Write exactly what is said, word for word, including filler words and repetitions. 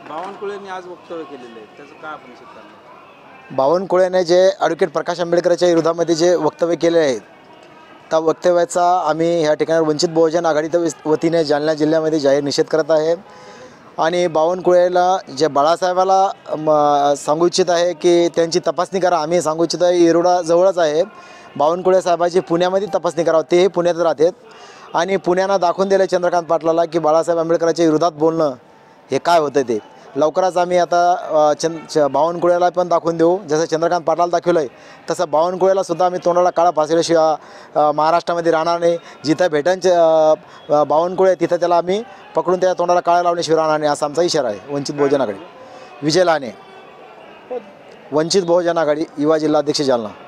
बावनकुळेंनी आज वक्तव्य केलेलं आहे, त्याचं काय आपण निषेध करणार? बावनकुळेने जे ॲडव्होकेट प्रकाश आंबेडकरच्या विरोधामध्ये जे वक्तव्य केले आहे, त्या वक्तव्याचा आम्ही ह्या ठिकाणी वंचित बहुजन आघाडीच्या वतीने जालना जिल्ह्यामध्ये जाहीर निषेध करत आहे. आणि बावनकुळेला जे बाळासाहेबाला म सांगू इच्छित आहे की त्यांची तपासणी करा. आम्ही सांगू इच्छित आहे येरोडा जवळच आहे, बावनकुळे साहेबाची पुण्यामध्ये तपासणी करावं. तेही पुण्यात राहतात आणि पुण्यानं दाखवून दिलं चंद्रकांत पाटलाला की बाळासाहेब आंबेडकरांच्या विरोधात बोलणं हे काय होतं ते. लवकरच आम्ही आता चंद च बावनकुळेला पण दाखवून देऊ. जसं चंद्रकांत पाटलाला दाखवलं आहे तसं बावनकुळेला सुद्धा आम्ही तोंडाला काळा फासल्याशिवाय महाराष्ट्रामध्ये राहणार नाही. जिथं भेटन बावनकुळे तिथं त्याला आम्ही पकडून त्या तोंडाला काळा लावण्याशिवाय राहणार नाही, असा आमचा इशारा आहे. वंचित बहुजन आघाडी. विजय लाने, वंचित बहुजन आघाडी, युवा जिल्हाध्यक्ष, जालना.